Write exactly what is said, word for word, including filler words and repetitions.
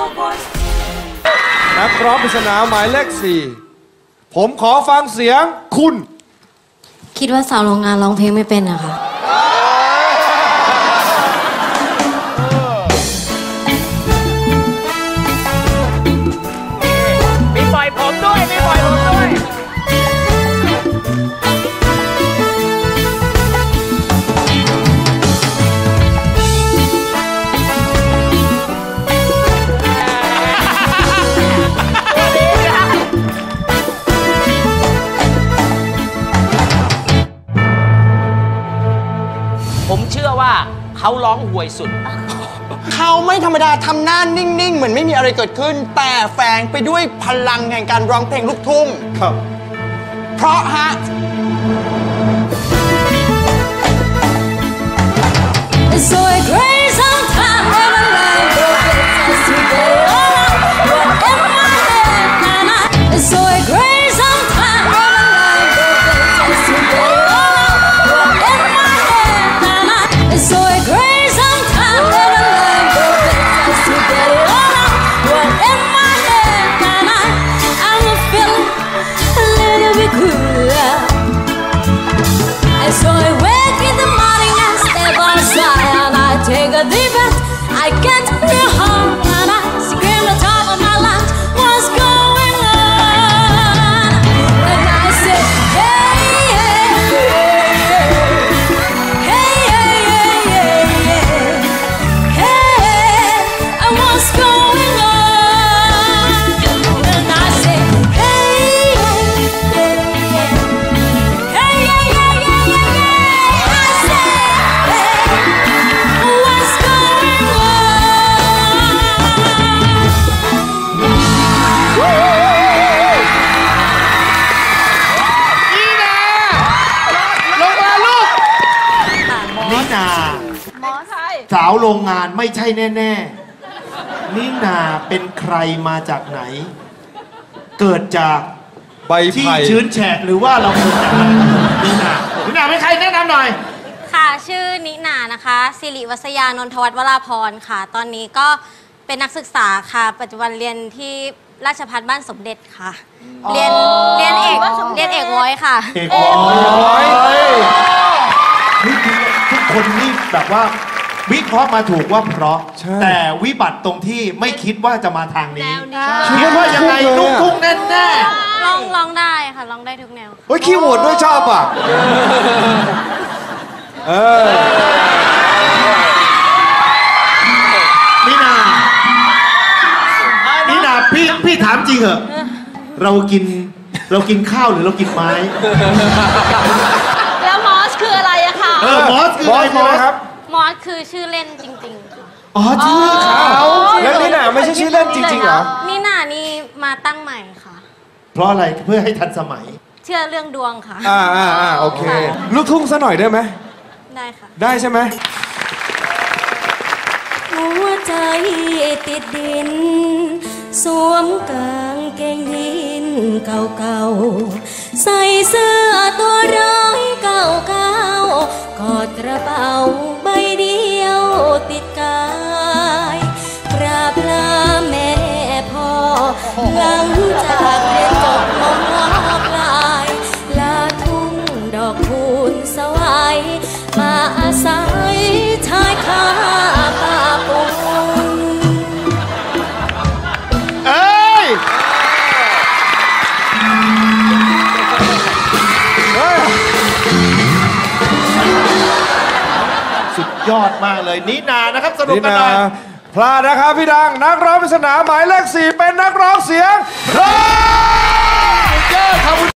นักร้องปริศนาหมายเลขสี่ผมขอฟังเสียงคุณคิดว่าสาวโรงงานร้องเพลงไม่เป็นอะค่ะมีปล่อยผมด้วยมีปล่อยผมด้วยผมเชื่อว่าเขาร้องห่วยสุดเขาไม่ธรรมดาทำหน้านิ่งๆเหมือนไม่มีอะไรเกิดขึ้นแต่แฝงไปด้วยพลังแห่งการร้องเพลงลูกทุ่งครับเพราะฮะ I can't hear her and I scream the top of my lungs. What's going on? And I say, hey, hey, hey, hey, hey, hey, hey, and what's going on? And I say, hey, hey, hey, hey, hey, hey, I say, hey, what's going on? นินาสาวโรงงานไม่ใช่แน่ๆนินาเป็นใครมาจากไหนเกิดจากใบไผ่ที่ชื้นแฉะหรือว่าเราเกิดจากอะไรนินานินาเป็นใครแนะนำหน่อยค่ะชื่อนินานะคะสิริวัษยานนทวัฒน์วราพรค่ะตอนนี้ก็เป็นนักศึกษาค่ะปัจจุบันเรียนที่ราชภัฏบ้านสมเด็จค่ะเรียนเรียนเอกเรียนเอกวอยค่ะเอกวอยทุกคนนี่แบบว่าวิเคราะห์มาถูกว่าเพราะแต่วิบัติตรงที่ไม่คิดว่าจะมาทางนี้คิดว่ายังไงลูกทุ่งแน่แน่ร้องร้องได้ค่ะร้องได้ทุกแนวเฮ้ยขี้โหวตด้วยชอบอ่ะเออนี่นานี่นาพี่พี่ถามจริงเหรอเรากินเรากินข้าวหรือเรากินไม้แล้วมอสคืออะไรอะคะเออมอสคืออะไรมอสครับมอสคือชื่อเล่นจริงๆค่ะอ๋อชื่อเขาแล้วนี่นาไม่ใช่ชื่อเล่นจริงๆเหรอนี่นานี่มาตั้งใหม่ค่ะเพราะอะไรเพื่อให้ทันสมัยเชื่อเรื่องดวงค่ะอ่าอ่าอ่าโอเคลูกทุ่งซะหน่อยได้ไหมได้ค่ะได้ใช่ไหมหัวใจติดดินสวมกางเกงยีนเก่าๆใส่เสื้อตัวร้อยเก่าๆกอดกระเป๋าใบเดียวติดกายกราบลาแม่พ่อหลังจากเรียนจบมอปลายลาทุ่งดอกคูณสวายมาอาศัยชายคาป่าปูนเอ้ยสุดยอดมากเลยนินานะครับสรุปกันหน่อยพลาดนะครับพี่ดังนักร้องปริศนาหมายเลขสี่เป็นนักร้องเสียง